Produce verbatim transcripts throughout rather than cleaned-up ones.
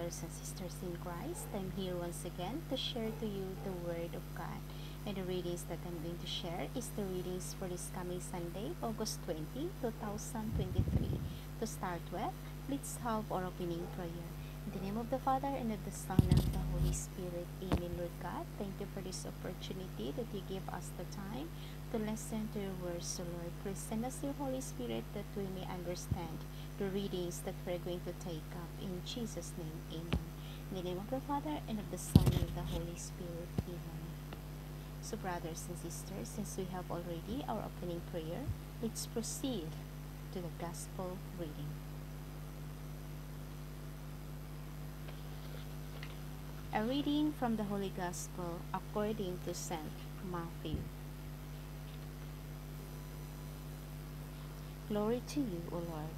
brothers and sisters in Christ. I'm here once again to share to you the Word of God. And the readings that I'm going to share is the readings for this coming Sunday, August twentieth, two thousand twenty-three. To start with, let's have our opening prayer. In the name of the Father, and of the Son, and of the Holy Spirit. Amen. Lord God, thank you for this opportunity that you give us the time to listen to your words, so Lord. Please send us your Holy Spirit that we may understand the readings that we're going to take up. In Jesus' name, amen. In the name of the Father, and of the Son, and of the Holy Spirit. Amen. So brothers and sisters, since we have already our opening prayer, let's proceed to the Gospel reading. A reading from the Holy Gospel according to Saint Matthew. Glory to you, O Lord.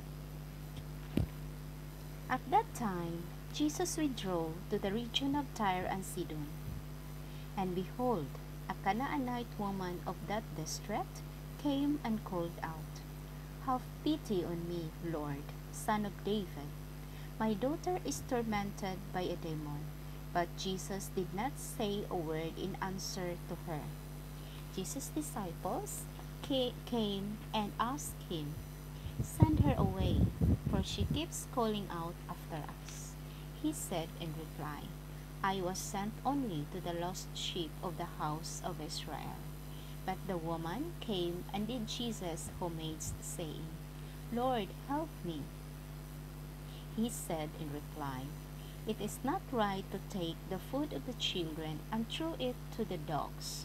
At that time, Jesus withdrew to the region of Tyre and Sidon. And behold, a Canaanite woman of that district came and called out, "Have pity on me, Lord, Son of David. My daughter is tormented by a demon." But Jesus did not say a word in answer to her. Jesus' disciples came and asked him, "Send her away, for she keeps calling out after us." He said in reply, "I was sent only to the lost sheep of the house of Israel." But the woman came and did Jesus homage, saying, "Lord, help me." He said in reply, "It is not right to take the food of the children and throw it to the dogs."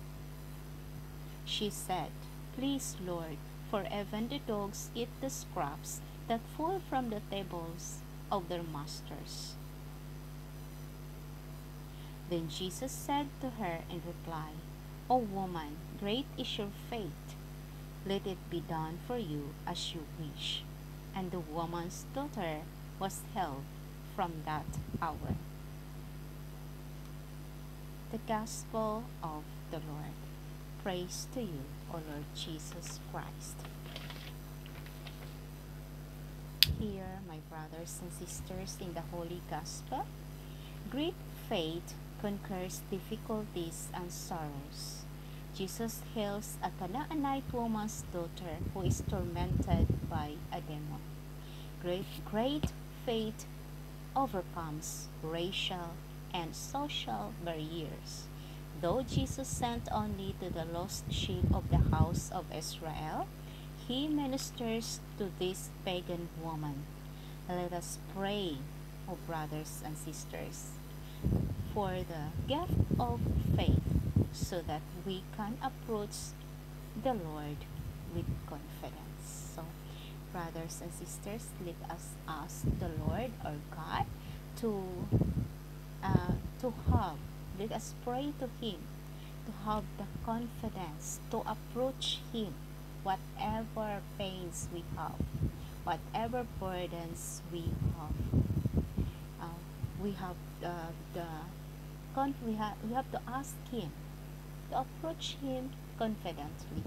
She said, "Please, Lord, for even the dogs eat the scraps that fall from the tables of their masters." Then Jesus said to her in reply, "O woman, great is your faith. Let it be done for you as you wish." And the woman's daughter was healed from that hour. The Gospel of the Lord. Praise to you, O Lord Jesus Christ. Here, my brothers and sisters in the Holy Gospel, great faith conquers difficulties and sorrows. Jesus heals a Canaanite woman's daughter who is tormented by a demon. Great, great faith overcomes racial and social barriers. Though Jesus sent only to the lost sheep of the house of Israel, he ministers to this pagan woman. Let us pray, O brothers and sisters, for the gift of faith, so that we can approach the Lord with confidence. So, brothers and sisters, let us ask the Lord our God to uh, to have, let us pray to Him, to have the confidence to approach Him, whatever pains we have, whatever burdens we have. Uh, we have uh, the we have we have to ask Him, to approach Him confidently.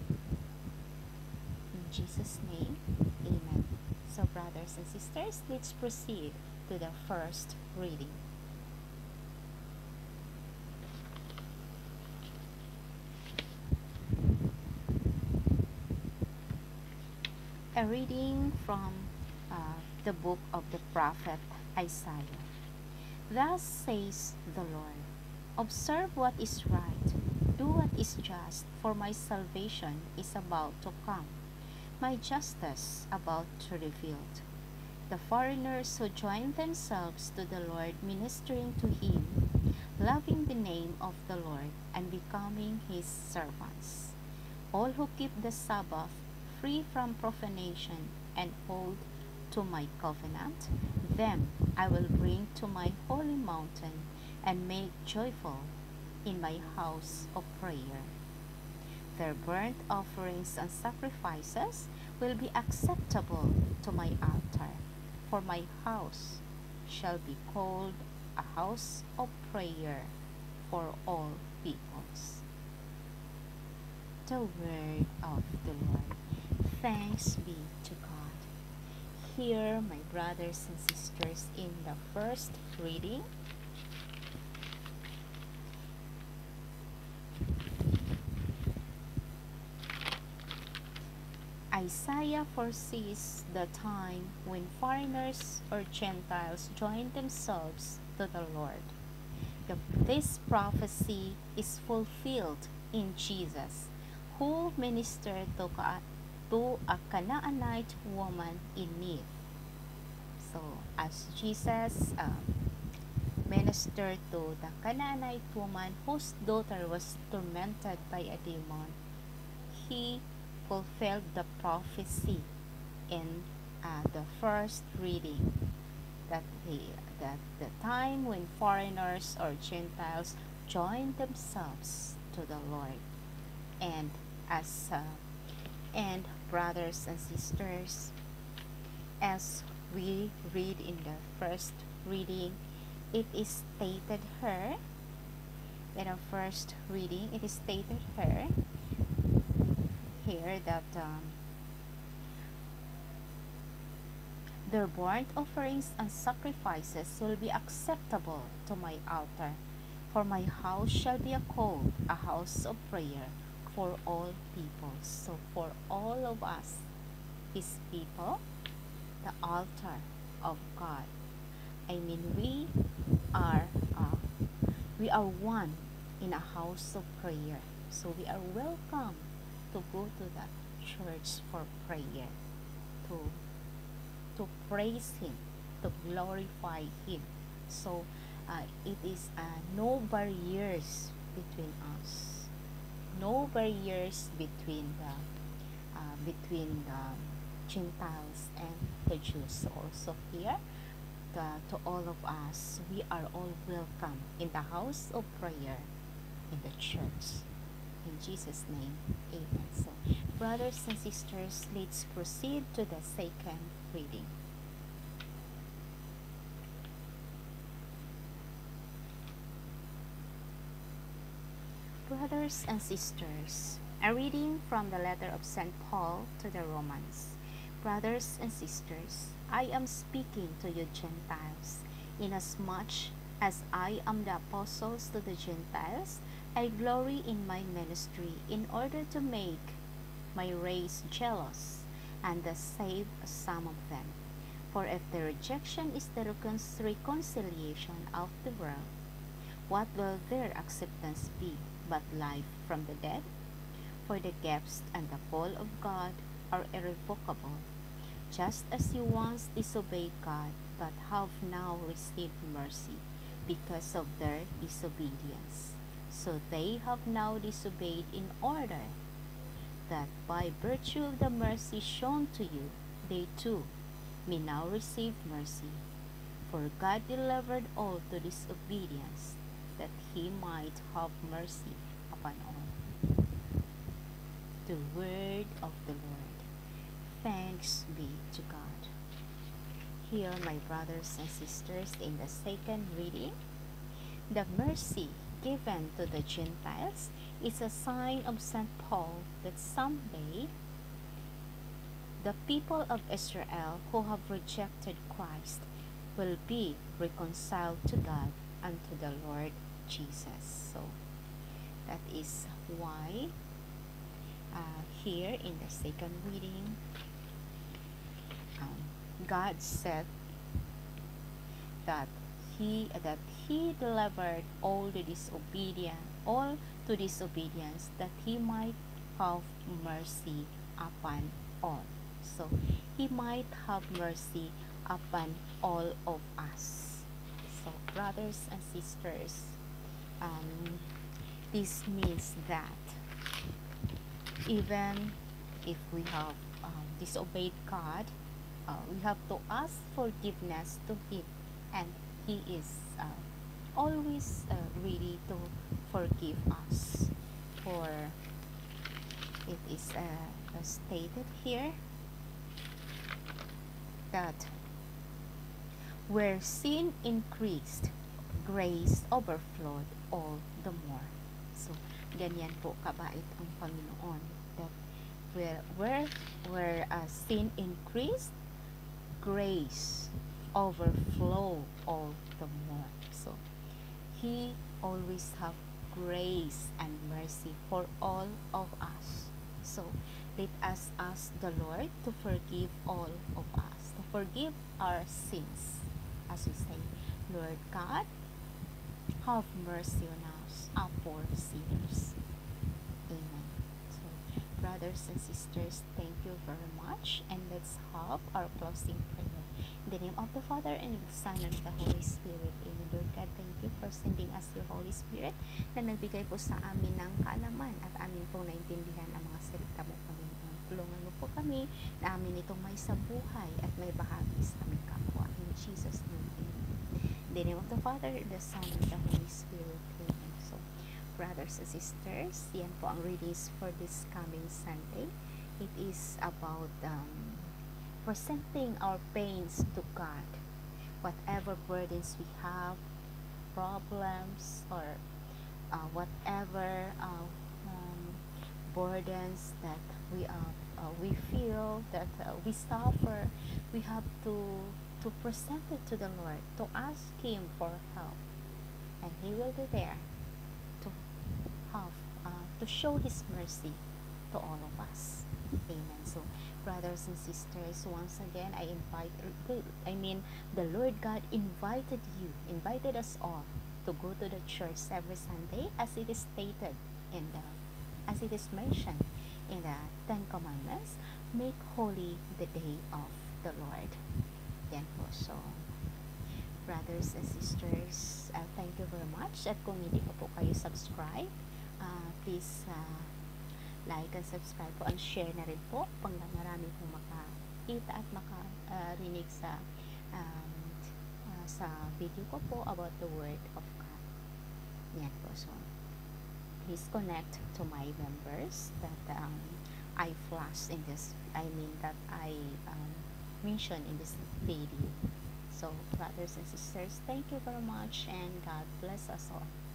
In Jesus' name, amen. So brothers and sisters, let's proceed to the first reading. A reading from uh, the book of the prophet Isaiah. Thus says the Lord, "Observe what is right, do what is just, for my salvation is about to come, my justice about to revealed." The foreigners who join themselves to the Lord, ministering to Him, loving the name of the Lord, and becoming His servants. All who keep the Sabbath, free from profanation, and hold to my covenant, them I will bring to my holy mountain and make joyful in my house of prayer. Their burnt offerings and sacrifices will be acceptable to my altar, for my house shall be called a house of prayer for all peoples. The word of the Lord. Thanks be to God. here, my brothers and sisters, in the first reading, Isaiah foresees the time when foreigners or Gentiles join themselves to the Lord. The, this prophecy is fulfilled in Jesus, who ministered to, to a Canaanite woman in need. So, as Jesus um, ministered to the Canaanite woman whose daughter was tormented by a demon, he fulfilled the prophecy in uh, the first reading, that the that the time when foreigners or Gentiles join themselves to the Lord. And as uh, and brothers and sisters, as we read in the first reading, it is stated here, in the first reading, it is stated here, here that um, their burnt offerings and sacrifices will be acceptable to my altar, for my house shall be a called a house of prayer for all people. So for all of us, His people, the altar of God. I mean, we are uh, we are one in a house of prayer. So we are welcome to go to the church for prayer, to to praise Him, to glorify Him. So uh, it is uh, no barriers between us, no barriers between the uh, between the Gentiles and the Jews. Also here, the, to all of us, we are all welcome in the house of prayer, in the church. In Jesus' name, amen. So, brothers and sisters, let's proceed to the second reading. Brothers and sisters, a reading from the letter of Saint Paul to the Romans. Brothers and sisters, I am speaking to you Gentiles, inasmuch as I am the apostles to the Gentiles. I glory in my ministry in order to make my race jealous and to save some of them. For if the rejection is the recon reconciliation of the world, what will their acceptance be but life from the dead? For the gifts and the call of God are irrevocable, just as you once disobeyed God, but have now received mercy because of their disobedience. So they have now disobeyed in order that by virtue of the mercy shown to you, they too may now receive mercy. For God delivered all to disobedience, that He might have mercy upon all. The word of the Lord. Thanks be to God. Here, my brothers and sisters, in the second reading, the mercy given to the Gentiles is a sign of Saint Paul that someday the people of Israel who have rejected Christ will be reconciled to God and to the Lord Jesus. So that is why uh, here in the second reading, um, God said that He that He delivered all the disobedient, all to disobedience, that He might have mercy upon all. So He might have mercy upon all of us. So brothers and sisters, um, this means that even if we have um, disobeyed God, uh, we have to ask forgiveness to Him, and He is uh, always uh, ready to forgive us. For it is uh, stated here that where sin increased, grace overflowed all the more. So, ganyan po kabait ang Panginoon. That where where where uh, sin increased, grace overflow all the more. So He always have grace and mercy for all of us. So let us ask the Lord to forgive all of us, to forgive our sins. As we say, Lord God, have mercy on us, our poor sinners. Amen. So, brothers and sisters, thank you very much. And let's have our closing prayer. In the name of the Father, and of the Son, and of the Holy Spirit. Amen. Lord God, thank you for sending us your Holy Spirit na nagbigay po sa amin ng kaalaman at amin pong naintindihan ang mga salita mo, Panginoon. Tulungan mo po kami na amin itong may sabuhay at may bahagi sa aming kapwa. In Jesus' name, amen. In the name of the Father, the Son, and the Holy Spirit. Amen. So, brothers and sisters, yan po ang readings for this coming Sunday. It is about um, presenting our pains to God. Whatever burdens we have, problems, or uh, whatever uh, um, burdens that we uh, uh, we feel, that uh, we suffer, we have to to present it to the Lord, to ask Him for help, and He will be there to have uh, to show His mercy to all of us. Amen. So, brothers and sisters, once again, I invite, I mean, the Lord God invited you, invited us all to go to the church every Sunday, as it is stated in the, as it is mentioned in the Ten Commandments. Make holy the day of the Lord. Yan po. So, brothers and sisters, uh, thank you very much. At kung hindi pa po kayo subscribe, uh, please uh, like and subscribe po, and share na rin po pang marami pong makakita at makarinig uh, sa um, uh, sa video ko po about the Word of God. Yan po. So, please connect to my members that um, I flash in this, I mean that I um, mention in this video. So, brothers and sisters, thank you very much, and God bless us all.